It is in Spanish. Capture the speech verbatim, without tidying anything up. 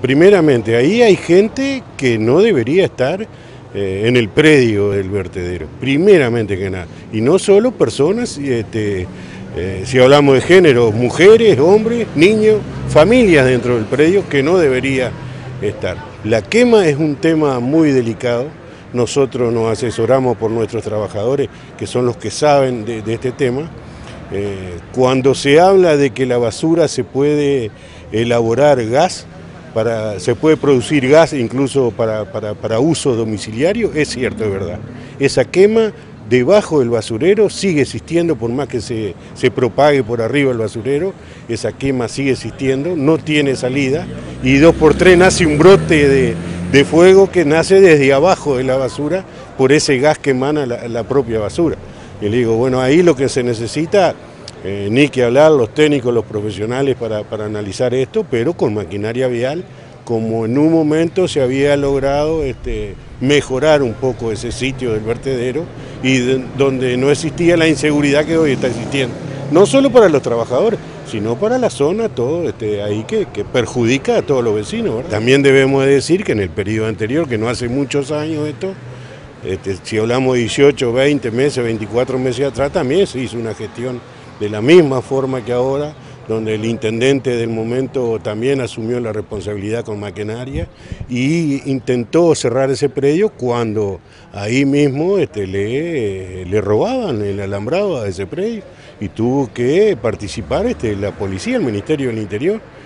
Primeramente, ahí hay gente que no debería estar eh, en el predio del vertedero, primeramente que nada. Y no solo personas, este, eh, si hablamos de género, mujeres, hombres, niños, familias dentro del predio que no debería estar. La quema es un tema muy delicado. Nosotros nos asesoramos por nuestros trabajadores, que son los que saben de, de este tema. Eh, cuando se habla de que la basura se puede elaborar gas, Para, se puede producir gas incluso para, para, para uso domiciliario, es cierto, es verdad. Esa quema debajo del basurero sigue existiendo, por más que se, se propague por arriba el basurero, esa quema sigue existiendo, no tiene salida, y dos por tres nace un brote de, de fuego que nace desde abajo de la basura por ese gas que emana la, la propia basura. Y le digo, bueno, ahí lo que se necesita... Eh, ni que hablar los técnicos, los profesionales para, para analizar esto, pero con maquinaria vial, como en un momento se había logrado este, mejorar un poco ese sitio del vertedero y de, donde no existía la inseguridad que hoy está existiendo, no solo para los trabajadores, sino para la zona, todo este, ahí que, que perjudica a todos los vecinos, ¿verdad? También debemos decir que en el periodo anterior, que no hace muchos años esto, este, si hablamos de dieciocho, veinte meses, veinticuatro meses atrás, también se hizo una gestión de la misma forma que ahora, donde el intendente del momento también asumió la responsabilidad con maquinaria y intentó cerrar ese predio cuando ahí mismo este, le, le robaban el alambrado a ese predio y tuvo que participar este, la policía, el Ministerio del Interior.